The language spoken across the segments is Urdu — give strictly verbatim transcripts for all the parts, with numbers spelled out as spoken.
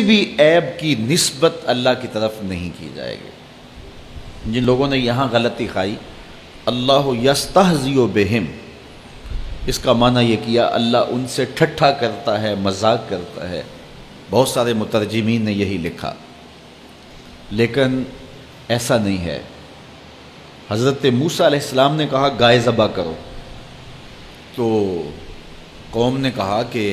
بھی عیب کی نسبت اللہ کی طرف نہیں کی جائے گی۔ جن لوگوں نے یہاں غلطی کھائی اللہ یستہزئ بہم، اس کا معنی یہ کیا اللہ ان سے ٹھٹھا کرتا ہے، مذاق کرتا ہے۔ بہت سارے مترجمین نے یہی لکھا، لیکن ایسا نہیں ہے۔ حضرت موسیٰ علیہ السلام نے کہا گائے ذبح کرو، تو قوم نے کہا کہ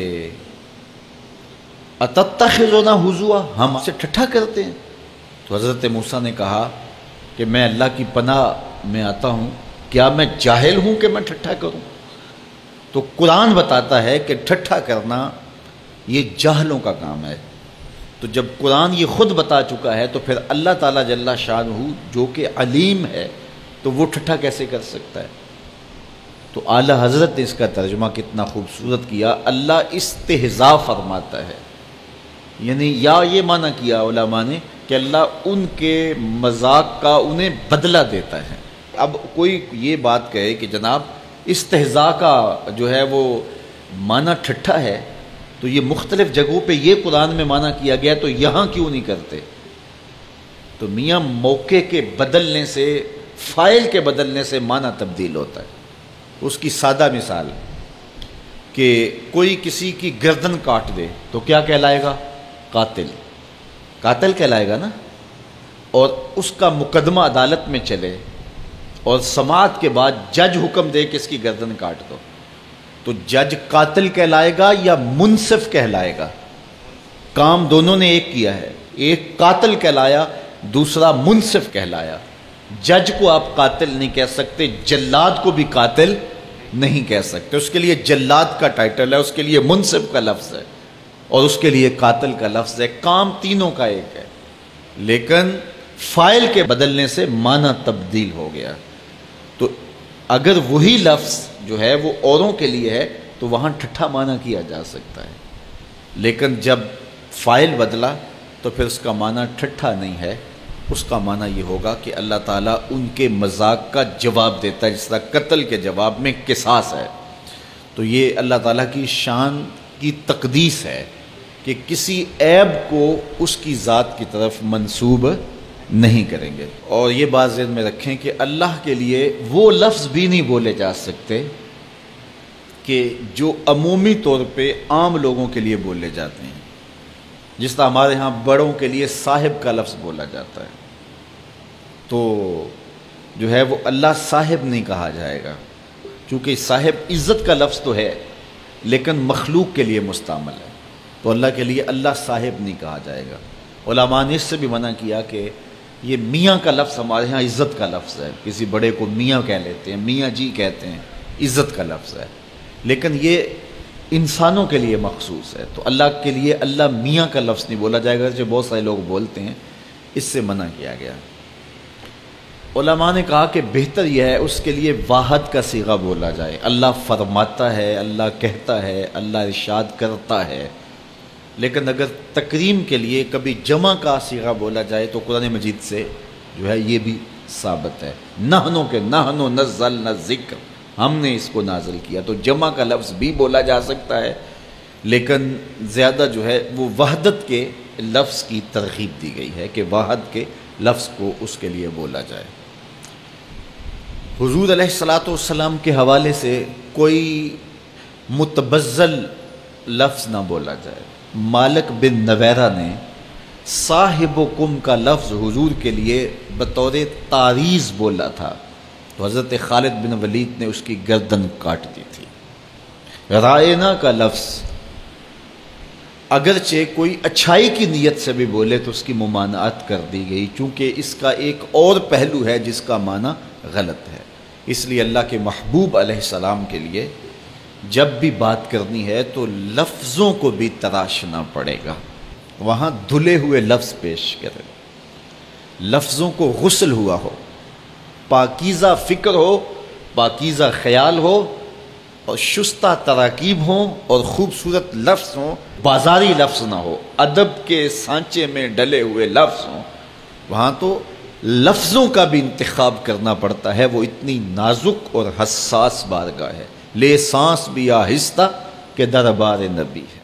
اتتخذنا ہزوا، ہم سے ٹھٹھا کرتے ہیں۔ تو حضرت موسیٰ نے کہا کہ میں اللہ کی پناہ میں آتا ہوں، کیا میں جاہل ہوں کہ میں ٹھٹھا کروں؟ تو قرآن بتاتا ہے کہ ٹھٹھا کرنا یہ جاہلوں کا کام ہے۔ تو جب قرآن یہ خود بتا چکا ہے تو پھر اللہ تعالیٰ جل شانہ جو کہ علیم ہے تو وہ ٹھٹھا کیسے کر سکتا ہے؟ تو اعلیٰ حضرت نے اس کا ترجمہ کتنا خوبصورت کیا، اللہ استہزاء فرماتا ہے، یعنی یا یہ معنی کیا علماء نے کہ اللہ ان کے مذاق کا انہیں بدلہ دیتا ہے۔ اب کوئی یہ بات کہے کہ جناب استہزاء کا جو ہے وہ معنی ٹھٹھا ہے، تو یہ مختلف جگہوں پہ یہ قرآن میں معنی کیا گیا تو یہاں کیوں نہیں کرتے؟ تو میاں موقع کے بدلنے سے، فاعل کے بدلنے سے معنی تبدیل ہوتا ہے۔ اس کی سادہ مثال کہ کوئی کسی کی گردن کاٹ دے تو کیا کہلائے گا؟ قاتل، قاتل کہلائے گا نا۔ اور اس کا مقدمہ عدالت میں چلے اور سماعت کے بعد جج حکم دے کہ اس کی گردن کاٹ دو، تو جج قاتل کہلائے گا یا منصف کہلائے گا؟ کام دونوں نے ایک کیا ہے، ایک قاتل کہلایا، دوسرا منصف کہلایا۔ جج کو آپ قاتل نہیں کہہ سکتے، جلاد کو بھی قاتل نہیں کہہ سکتے، اس کے لیے جلاد کا ٹائٹل ہے، اس کے لیے منصف کا لفظ ہے اور اس کے لیے قاتل کا لفظ ہے۔ کام تینوں کا ایک ہے، لیکن فاعل کے بدلنے سے معنی تبدیل ہو گیا۔ تو اگر وہی لفظ جو ہے وہ اوروں کے لیے ہے تو وہاں ٹھٹھا معنی کیا جا سکتا ہے، لیکن جب فاعل بدلا تو پھر اس کا معنی ٹھٹھا نہیں ہے، اس کا معنی یہ ہوگا کہ اللہ تعالیٰ ان کے مذاق کا جواب دیتا ہے، جس طرح قتل کے جواب میں قصاص ہے۔ تو یہ اللہ تعالیٰ کی شان کی تقدیس ہے کہ کسی عیب کو اس کی ذات کی طرف منسوب نہیں کریں گے۔ اور یہ بات ذہن میں رکھیں کہ اللہ کے لیے وہ لفظ بھی نہیں بولے جا سکتے کہ جو عمومی طور پہ عام لوگوں کے لیے بولے جاتے ہیں، جس طرح ہمارے ہاں بڑوں کے لیے صاحب کا لفظ بولا جاتا ہے، تو جو ہے وہ اللہ صاحب نہیں کہا جائے گا، چونکہ صاحب عزت کا لفظ تو ہے لیکن مخلوق کے لیے مستعمل ہے، تو اللہ کے لیے اللہ صاحب نہیں کہا جائے گا۔ علماء نے اس سے بھی منع کیا کہ یہ میاں کا لفظ ہمارے ہاں عزت کا لفظ ہے، کسی بڑے کو میاں کہہ لیتے ہیں، میاں جی کہتے ہیں، عزت کا لفظ ہے، لیکن یہ انسانوں کے لیے مخصوص ہے، تو اللہ کے لیے اللہ میاں کا لفظ نہیں بولا جائے گا، جو بہت سارے لوگ بولتے ہیں، اس سے منع کیا گیا۔ علماء نے کہا کہ بہتر یہ ہے اس کے لیے واحد کا صیغہ بولا جائے، اللہ فرماتا ہے، اللہ کہتا ہے، اللہ ارشاد کرتا ہے، لیکن اگر تکریم کے لیے کبھی جمع کا صیغہ بولا جائے تو قرآن مجید سے جو ہے یہ بھی ثابت ہے، نحنو کے نحنو نزلنا ذکر، ہم نے اس کو نازل کیا، تو جمع کا لفظ بھی بولا جا سکتا ہے، لیکن زیادہ جو ہے وہ وحدت کے لفظ کی ترغیب دی گئی ہے کہ واحد کے لفظ کو اس کے لیے بولا جائے۔ حضور علیہ الصلاۃ والسلام کے حوالے سے کوئی متبذل لفظ نہ بولا جائے۔ مالک بن نویرہ نے صاحبکم کا لفظ حضور کے لیے بطور تعریض بولا تھا، تو حضرت خالد بن ولید نے اس کی گردن کاٹ دی تھی۔ رائنا کا لفظ اگرچہ کوئی اچھائی کی نیت سے بھی بولے تو اس کی ممانعت کر دی گئی، چونکہ اس کا ایک اور پہلو ہے جس کا معنی غلط ہے، اس لیے اللہ کے محبوب علیہ السلام کے لیے جب بھی بات کرنی ہے تو لفظوں کو بھی تراشنا پڑے گا، وہاں دھلے ہوئے لفظ پیش کرے، لفظوں کو غسل ہوا ہو، پاکیزہ فکر ہو، پاکیزہ خیال ہو، اور شستہ تراکیب ہوں اور خوبصورت لفظ ہوں، بازاری لفظ نہ ہو، ادب کے سانچے میں ڈلے ہوئے لفظ ہوں، وہاں تو لفظوں کا بھی انتخاب کرنا پڑتا ہے، وہ اتنی نازک اور حساس بارگاہ ہے، لے سانس بھی آہستہ کہ دربار نبی ہے۔